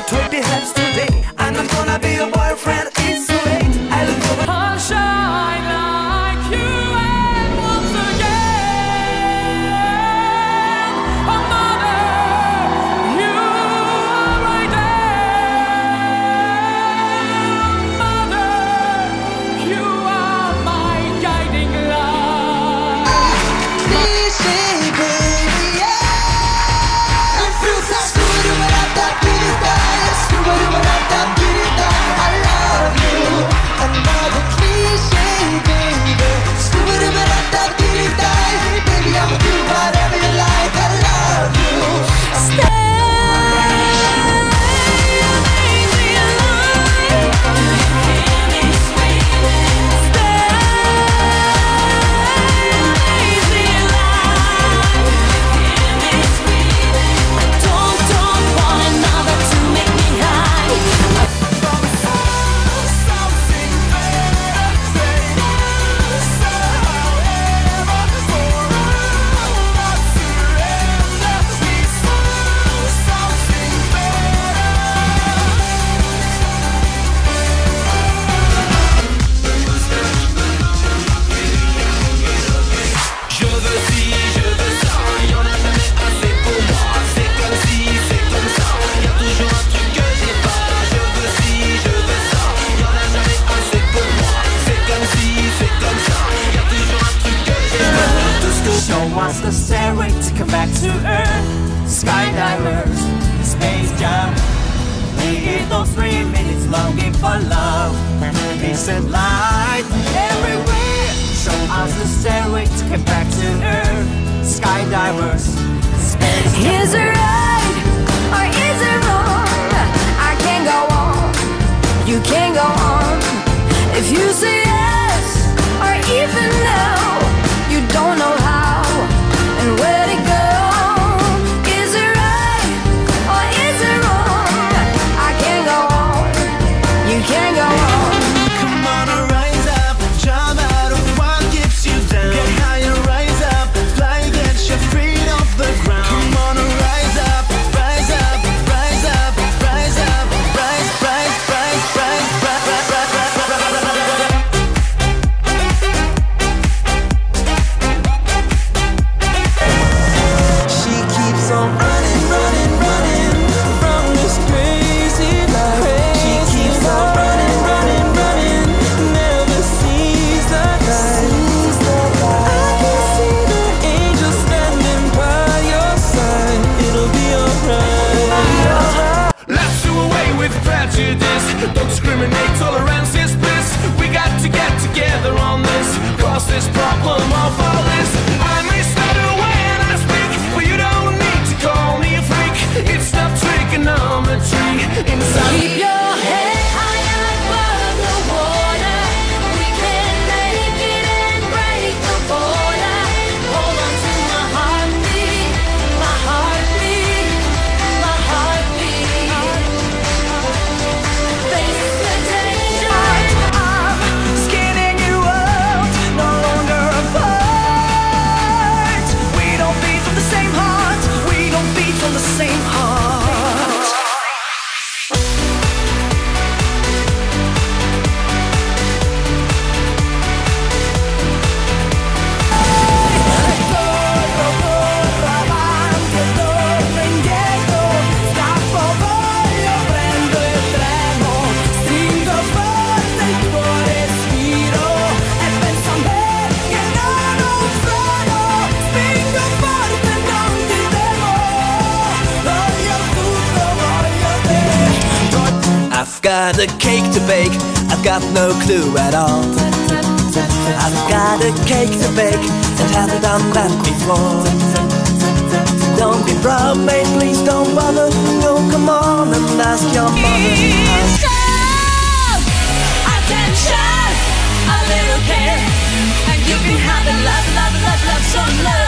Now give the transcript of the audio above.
20 helps today, and I'm gonna be your boyfriend. It's so late. I look over. I'll shine like you and once again. Oh, mother, you are right there. Mother, you are my guiding light. Please say, baby, yeah. It feels like I love you. Another cliche, baby. Baby, I'ma do whatever you like. I love you. Wants the stairway to come back to Earth. Skydivers, space jump. Need those 3 minutes longing for love. Peace and light everywhere. Show us the stairway to come back to Earth. Skydivers, space jump. Is it right or is it wrong? I can't go on. You can't go on. If you say yes or even no, you don't know how. And where to go? Is it right or is it wrong? I can't go on. You can't go on. Come on, rise up, jump out of what keeps you down. Get higher, rise up, fly, get your feet off the ground. Come on, rise up, rise up, rise up, rise up, rise, rise, rise, rise, rise, rise, rise, rise. Don't discriminate, tolerance is bliss. We got to get together on this. Cross this problem off our list. I may stutter when I speak, but you don't need to call me a freak. It's not trigonometry inside. Keep your head high above the water. We can make it and break the border. Hold on to my heartbeat, my heartbeat, my heartbeat. Face the danger. I'm skinning you out, no longer apart. We don't beat from the same heart. We don't beat from the same heart. I've got a cake to bake, I've got no clue at all. I've got a cake to bake, and haven't done that before. Don't be proud, mate, please don't bother. No, come on and ask your mother. Attention, a little care, and you can have the love, love, love, love, some love.